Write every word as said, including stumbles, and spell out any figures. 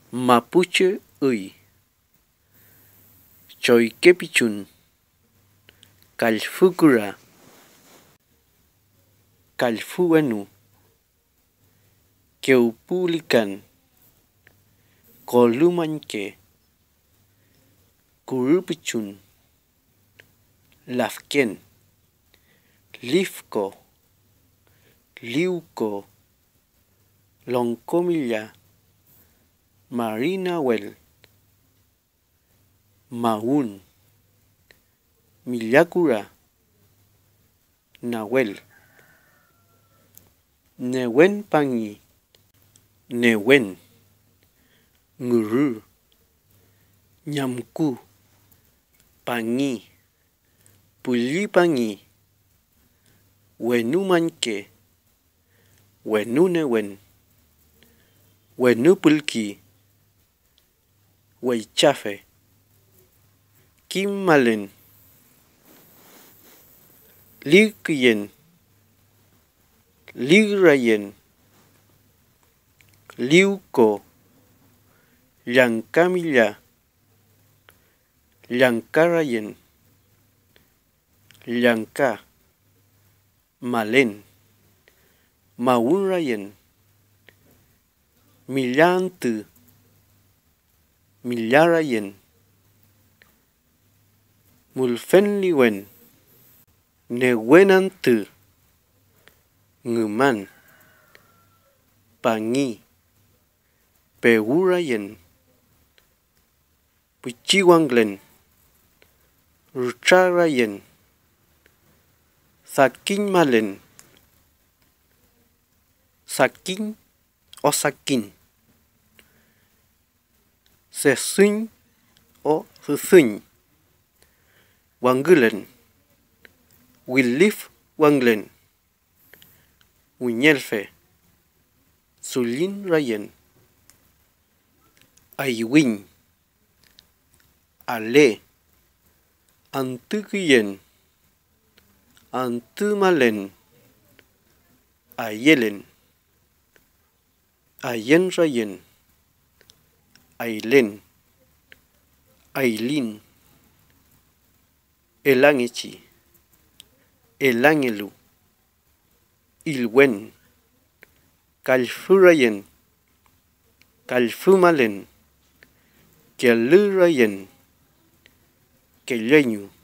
Mapuche uy, choykepichun, kallfukura, kallfuwenu, keupulikan, kolumanke, kurupichun, lafken, lifko, liuko, longkomilla, marinawel, maun, millakura, nawel, newen pangi, newen, nguru, nyamku, pangi, puli pangi, wenumanke, wenunewen, wenupulki, weichafe, kimmalen, ligyen, ligrayen, liuko, llankamilla, llankarayen, llanka, malen, maurayen, millantu, millarayen, mulfenliwen, newenantu, nguman, pangi, pewurayen, puchiwanglen, rucharayen, sakin malen, sakin o sakin, sesuny o sesuny, wanggulen, willif wanglen, unyelfe, sulin rayen, aiwin, ale, antukiyen, antumalen, ayelen, ayen rayen, ailen, ailin, elangechi, elangelu, ilwen, kalfurayen, kalfumalen, kelurayen, keleñu,